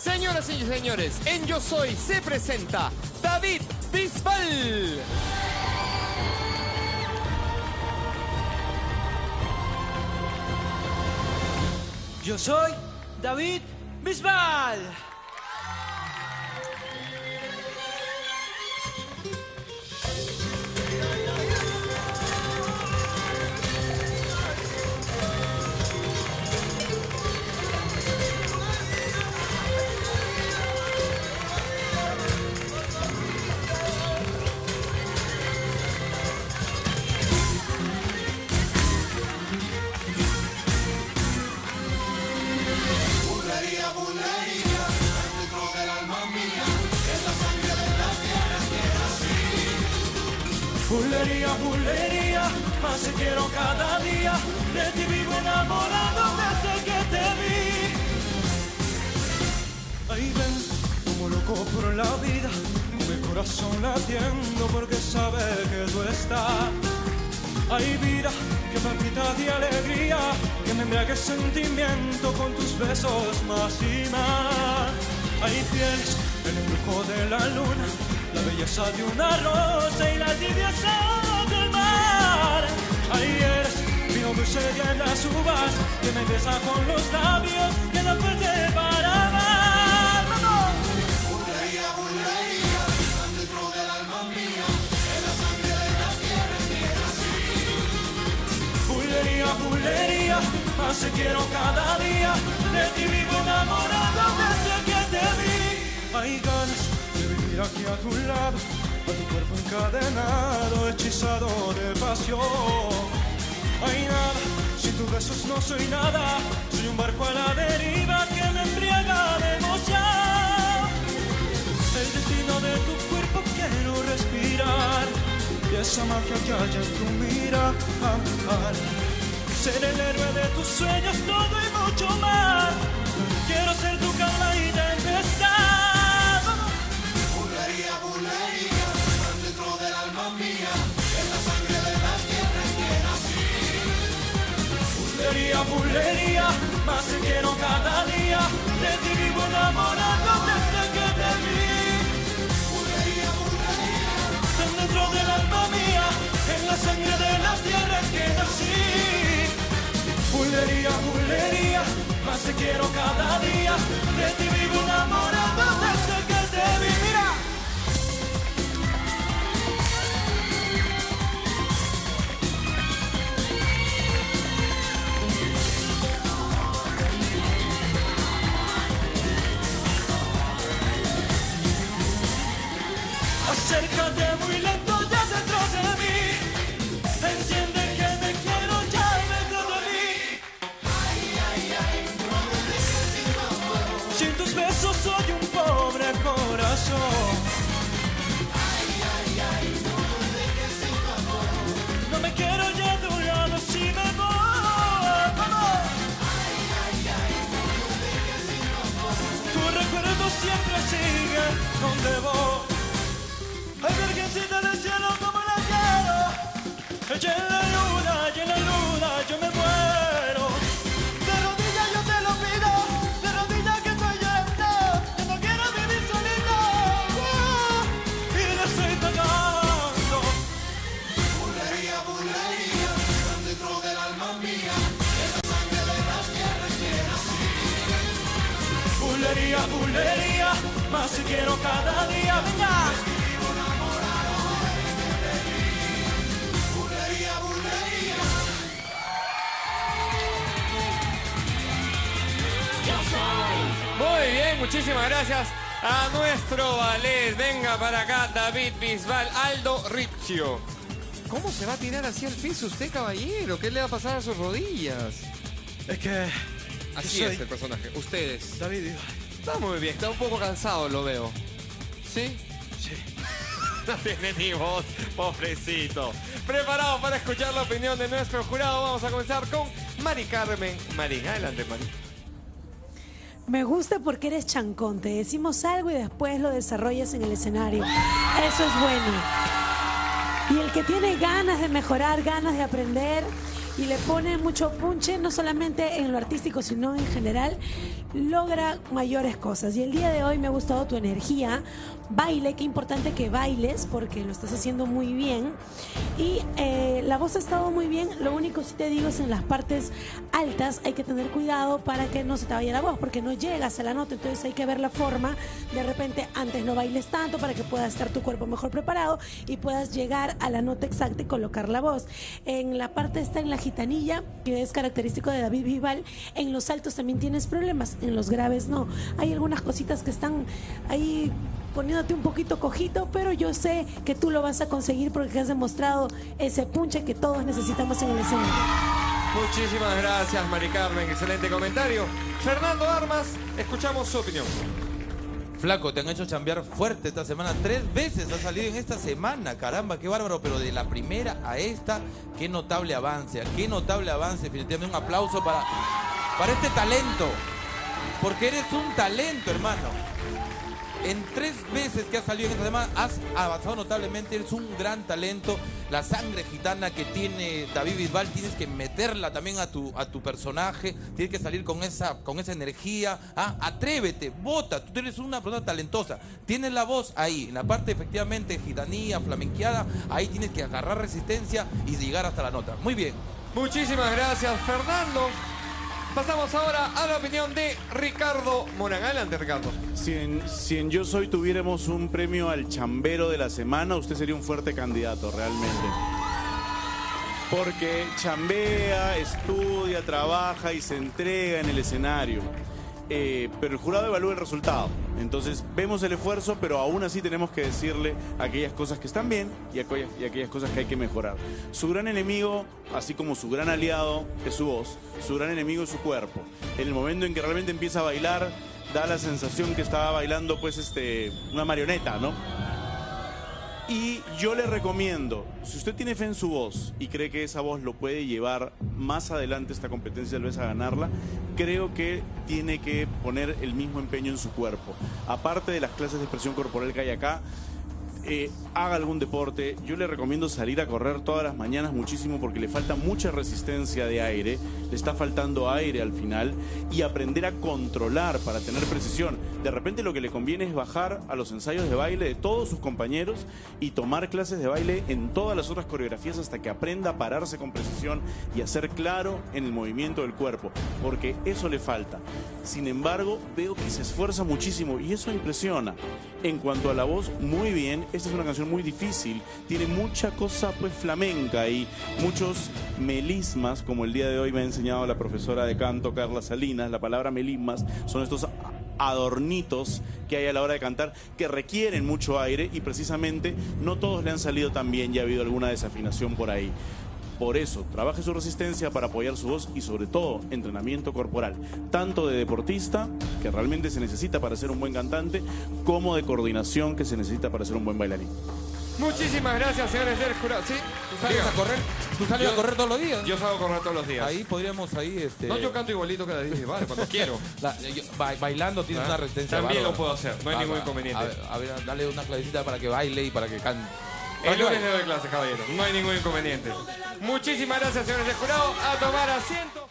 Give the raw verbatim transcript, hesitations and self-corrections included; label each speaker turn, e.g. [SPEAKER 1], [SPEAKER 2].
[SPEAKER 1] Señoras y señores, en Yo Soy se presenta David Bisbal.
[SPEAKER 2] Yo soy David Bisbal.
[SPEAKER 3] Bulería, bulería, más te quiero cada día. De ti vivo enamorado desde que te vi. Ahí ven, como loco por la vida, con el corazón latiendo porque sabe que tú estás. Hay vida que palpita de alegría, que me embriague sentimiento con tus besos más y más. Hay pieles en el flujo de la luna, la belleza de una rosa y la tibieza del mar. Ahí eres, vino dulce de las uvas, que me besa con los labios, que da fuerte para amar. ¡Vamos! Bulería, bulería, están dentro del alma mía, en la sangre de la tierra entera, sí. Bulería, bulería, más te quiero cada día, de ti vivo enamorado desde que te vi. Hay ganas de vivir aquí a tu lado, a tu cuerpo encadenado, hechizado de pasión. Hay nada, sin tus besos no soy nada, soy un barco a la deriva que me embriaga de emoción. El destino de tu cuerpo quiero respirar, y esa magia que hay en tu mirada. Ser el héroe de tus sueños, todo y mucho más. Quiero ser tu calma y tempestad. Bulería, bulería, están dentro del alma mía, en la sangre de la tierra en que nací. Bulería, bulería, más te quiero cada día, de ti vivo enamorado desde que te vi. Bulería, bulería, están dentro del alma mía, en la sangre de la tierra en que nací. Bulería, bulería, más te quiero cada día, de ti vivo enamorado desde que te vi. Mira. Acércate muy lento ya dentro de mí, entiende que me quiero ya dentro de mí. Ay, ay, ay, no me dejes sin tu amor. Sin tus besos soy un pobre corazón. Ay, ay, ay, no me dejes sin tu amor. No me quiero ya de un lado si me voy. ¡Vamos! Ay, ay, ay, no me dejes sin tu amor. Tu recuerdo siempre sigue donde voy. Ay, virgencita del cielo, como la quiero. Ella en la luna, y en la luna yo me muero. De rodillas yo te lo pido, de rodillas que estoy yendo, que no quiero vivir solito. Uh, y le estoy pagando. Bulería, bulería, están dentro del alma mía, en la sangre de las tierras que nací. Bulería, bulería, más si quiero cada día. ¡Venga!
[SPEAKER 1] Muy bien, muchísimas gracias a nuestro ballet. Venga para acá, David Bisbal. Aldo Riccio. ¿Cómo se va a tirar así al piso usted, caballero? ¿Qué le va a pasar a sus rodillas?
[SPEAKER 3] Es que...
[SPEAKER 1] Así
[SPEAKER 3] soy
[SPEAKER 1] es el personaje. Ustedes.
[SPEAKER 3] David Bisbal.
[SPEAKER 1] Está muy bien, está un poco cansado, lo veo. ¿Sí?
[SPEAKER 3] Sí.
[SPEAKER 1] No tiene ni voz, pobrecito. Preparado para escuchar la opinión de nuestro jurado. Vamos a comenzar con Mari Carmen Marín. Adelante, Mari.
[SPEAKER 4] Me gusta porque eres chancón. Te decimos algo y después lo desarrollas en el escenario. Eso es bueno. Y el que tiene ganas de mejorar, ganas de aprender y le pone mucho punche, no solamente en lo artístico, sino en general, logra mayores cosas. Y el día de hoy me ha gustado tu energía. Baile, qué importante que bailes, porque lo estás haciendo muy bien. Y eh, la voz ha estado muy bien. Lo único sí te digo es en las partes altas hay que tener cuidado para que no se te vaya la voz, porque no llegas a la nota. Entonces hay que ver la forma. De repente antes no bailes tanto para que pueda estar tu cuerpo mejor preparado y puedas llegar a la nota exacta y colocar la voz. En la parte está en la gitanilla, que es característico de David Bisbal. En los altos también tienes problemas, en los graves no. Hay algunas cositas que están ahí poniéndote un poquito cojito, pero yo sé que tú lo vas a conseguir porque has demostrado ese punche que todos necesitamos en el escenario.
[SPEAKER 1] Muchísimas gracias, Mari Carmen. Excelente comentario. Fernando Armas, escuchamos su opinión.
[SPEAKER 5] Flaco, te han hecho chambear fuerte esta semana. Tres veces has salido en esta semana. Caramba, qué bárbaro. Pero de la primera a esta, qué notable avance. Qué notable avance. Definitivamente un aplauso para, para este talento. Porque eres un talento, hermano. En tres veces que has salido en esta semana has avanzado notablemente, eres un gran talento. La sangre gitana que tiene David Bisbal tienes que meterla también a tu, a tu personaje, tienes que salir con esa, con esa energía. ¿Ah? Atrévete, vota, tú eres una persona talentosa, tienes la voz ahí, en la parte efectivamente gitanía, flamenqueada, ahí tienes que agarrar resistencia y llegar hasta la nota. Muy bien.
[SPEAKER 1] Muchísimas gracias, Fernando. Pasamos ahora a la opinión de Ricardo Morán. Adelante, Ricardo.
[SPEAKER 6] Si en, si en Yo Soy tuviéramos un premio al chambero de la semana, usted sería un fuerte candidato, realmente. Porque chambea, estudia, trabaja y se entrega en el escenario. Eh, pero el jurado evalúa el resultado. Entonces vemos el esfuerzo, pero aún así tenemos que decirle aquellas cosas que están bien y aquellas, y aquellas cosas que hay que mejorar. Su gran enemigo, así como su gran aliado, es su voz. Su gran enemigo es su cuerpo. En el momento en que realmente empieza a bailar, da la sensación que estaba bailando pues este, una marioneta, ¿no? Y yo le recomiendo, si usted tiene fe en su voz y cree que esa voz lo puede llevar más adelante esta competencia, tal vez a ganarla, creo que tiene que poner el mismo empeño en su cuerpo. Aparte de las clases de expresión corporal que hay acá, eh, haga algún deporte. Yo le recomiendo salir a correr todas las mañanas muchísimo porque le falta mucha resistencia de aire, le está faltando aire al final, y aprender a controlar para tener precisión. De repente lo que le conviene es bajar a los ensayos de baile de todos sus compañeros y tomar clases de baile en todas las otras coreografías hasta que aprenda a pararse con precisión y a ser claro en el movimiento del cuerpo, porque eso le falta. Sin embargo, veo que se esfuerza muchísimo y eso impresiona. En cuanto a la voz, muy bien. Esta es una canción muy difícil, tiene mucha cosa pues flamenca y muchos melismas, como el día de hoy me ha enseñado la profesora de canto Carla Salinas. La palabra melismas son estos adornitos que hay a la hora de cantar que requieren mucho aire y precisamente no todos le han salido tan bien y ha habido alguna desafinación por ahí. Por eso, trabaje su resistencia para apoyar su voz y sobre todo entrenamiento corporal, tanto de deportista, que realmente se necesita para ser un buen cantante, como de coordinación, que se necesita para ser un buen bailarín.
[SPEAKER 1] Muchísimas gracias, señores del jurado. ¿Sí?
[SPEAKER 5] ¿Tú sales a correr? ¿Tú sales
[SPEAKER 1] Yo-
[SPEAKER 5] a correr todos los días?
[SPEAKER 1] Yo salgo a correr todos los días.
[SPEAKER 5] Ahí podríamos, ahí, este...
[SPEAKER 1] No, yo canto igualito que David Bisbal, cuando quiero.
[SPEAKER 5] La- yo- ba- bailando tienes
[SPEAKER 1] ¿Ah?
[SPEAKER 5] una resistencia
[SPEAKER 1] También
[SPEAKER 5] bárbara.
[SPEAKER 1] lo puedo hacer, no hay
[SPEAKER 5] Ah,
[SPEAKER 1] ningún
[SPEAKER 5] va.
[SPEAKER 1] inconveniente.
[SPEAKER 5] A ver, a ver, dale una clavecita para que baile y para que cante.
[SPEAKER 1] El lunes le doy clase, caballero. No hay ningún inconveniente. Muchísimas gracias, señores del jurado. A tomar asiento.